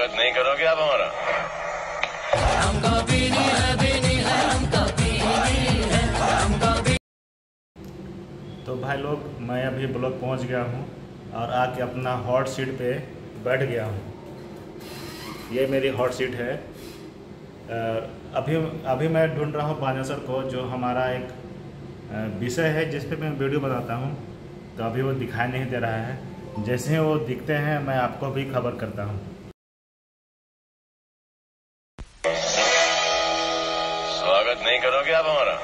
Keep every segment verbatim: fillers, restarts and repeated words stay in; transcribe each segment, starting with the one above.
स्वागत नहीं करोगे आप हमारा? तो भाई लोग, मैं अभी ब्लॉक पहुंच गया हूं और आके अपना हॉट सीट पे बैठ गया हूं। ये मेरी हॉट सीट है। अभी अभी मैं ढूंढ रहा हूं बानेसर को, जो हमारा एक विषय है जिस पे मैं वीडियो बनाता हूं। तो अभी वो दिखाई नहीं दे रहा है। जैसे ही वो दिखते हैं मैं आपको भी खबर करता हूं। स्वागत नहीं करोगे आप हमारा?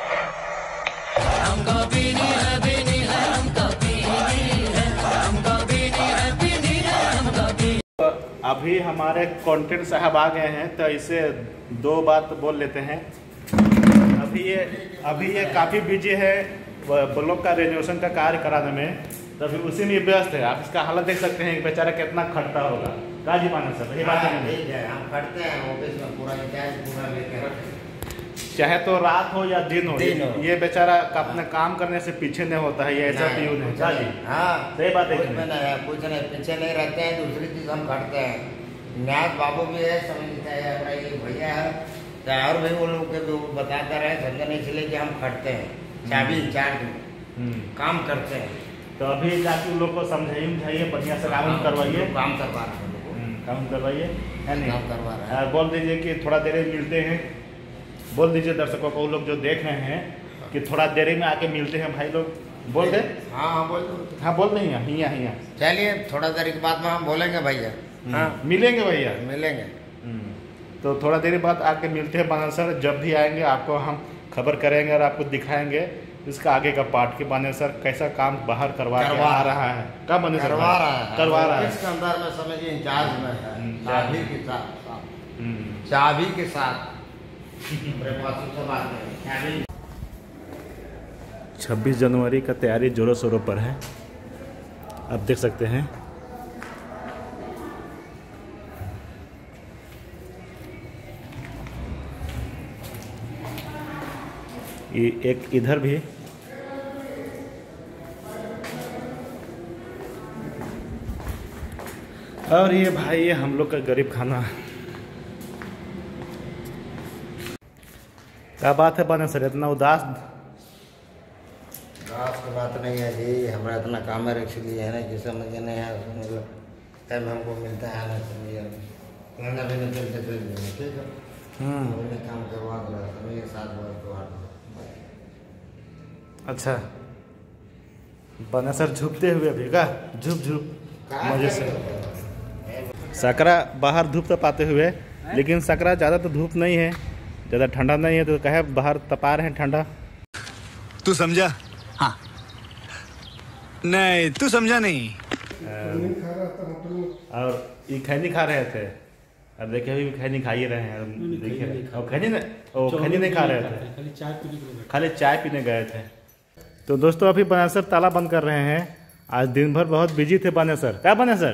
अभी हमारे कंटेंट साहब आ गए हैं, तो इसे दो बात बोल लेते हैं। अभी ये अभी ये काफ़ी बिजी है ब्लॉक का रेनोवेशन का कार्य कराने में, तो अभी उसी में व्यस्त है। आप इसका हालत देख सकते हैं कि बेचारा कितना खटता होगा। काजी माना सर, ये बात है। हम खटते हैं ऑफिस में, पूरा इंचार्ज पूरा लेके रखते हैं। चाहे तो रात हो या दिन हो, दिन हो। ये बेचारा अपने काम करने से पीछे नहीं होता है। ये ऐसा प्यून है। काजी हाँ, सही बात है। कुछ में नहीं है, कुछ नहीं, पीछे नहीं रहते हैं। दूसरी चीज हम खटते हैं। न्यास बाबू भी है, समझता है अपना ये भैया है, और भी वो लोग के बताते रहे समझने, इसलिए कि हम खटते हैं। चाबी इंचार्ज काम करते हैं। तो अभी जाके उन लोग को समझाइए समझाइए बढ़िया से काम करवाइए। काम करवा रहे हैं, काम करवाइए, है नहीं? काम करवा रहे हैं। बोल दीजिए कि थोड़ा देर में मिलते हैं। बोल दीजिए दर्शकों को, लोग जो देख रहे हैं, कि थोड़ा देर में आके मिलते हैं भाई लोग। बोल दे। हाँ हाँ बोल दो। हाँ बोल देंगे। हिया हिया चलिए, थोड़ा देर के बाद में हम बोलेंगे भैया। हाँ मिलेंगे भैया, मिलेंगे। तो थोड़ा देर बाद आके मिलते हैं बानेसर। जब भी आएंगे आपको हम खबर करेंगे और आपको दिखाएंगे इसका आगे का पार्ट के बानेसर कैसा काम बाहर करवा के आ रहा है। कब बानेसर करवा रहा है करवा रहा है इसके अंदर में समझिए इंचार्ज में है, चाबी के साथ चाबी के साथ छब्बीस जनवरी का तैयारी जोरों शोरों पर है। आप देख सकते हैं। ये एक इधर भी और ये भाई ये हम लोग का गरीब खाना। क्या बात है बानेसर, इतना उदास? उदास की बात नहीं है जी, हमारा इतना काम है इसलिए है ना कि समझ नहीं है। मतलब टाइम हमको मिलता है ना, समझिए कहना भी नहीं चलते चल जाएंगे। ठीक है, हमने काम करवा दो, समझिए सात बार तो आठ। अच्छा, बानेसर झुकते हुए अभी का झुक झुक मजे से। सकरा बाहर धूप तपाते हुए, लेकिन सकरा ज़्यादा तो धूप नहीं है, ज़्यादा ठंडा नहीं है, तो कहे बाहर तपा रहे हैं ठंडा। तू समझा? हाँ नहीं, तू समझा नहीं। और ये खैनी खा रहे थे। अब देखिए अभी खैनी खा ही रहे हैं। देखिए और खैनी नहीं, ओ खैनी नहीं खा रहे थे, खाली चाय पीने गए थे। तो दोस्तों अभी बानेसर ताला बंद कर रहे हैं। आज दिन भर बहुत बिजी थे बानेसर। क्या बानेसर?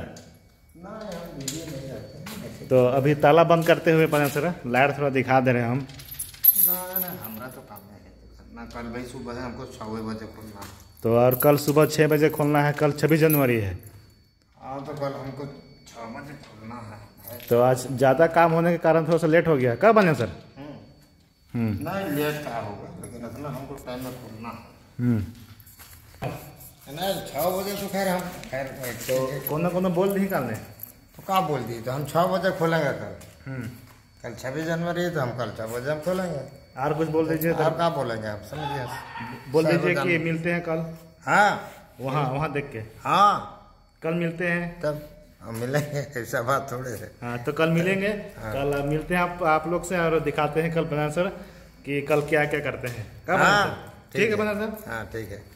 तो अभी ताला बंद करते हुए बानेसर लाइट थोड़ा दिखा दे रहे हैं हम। ना ना हमारा तो काम नहीं है ना। कल भाई सुबह है हमको छः बजे खुलना है। तो और कल सुबह छः बजे खोलना है। कल छब्बीस जनवरी है। हाँ तो कल हमको छः बजे खुलना है। तो आज ज़्यादा काम होने के कारण थोड़ा सा लेट हो गया। कब बानेसर? नहीं लेट का होगा, लेकिन इतना हमको टाइम में खुलना है ना। छः बजे तो खैर हम खैर तो कोनो कोनो बोल नहीं निकालने तो क्या बोल दिए, तो हम छः बजे खोलेंगे कल। कल छब्बीस जनवरी है तो हम कल छः बजे हम खोलेंगे। और कुछ बोल दीजिए। और क्या बोलेंगे आप, समझिए। बोल दीजिए कि मिलते हैं कल। हाँ वहाँ वहाँ देख के। हाँ कल मिलते हैं। तब हम मिलेंगे, ऐसा बात थोड़े है। हाँ तो कल मिलेंगे। हाँ। कल मिलते हैं आप आप लोग से और दिखाते हैं कल बानेसर कि कल क्या क्या करते हैं। कब? हाँ ठीक है बानेसर। हाँ ठीक है।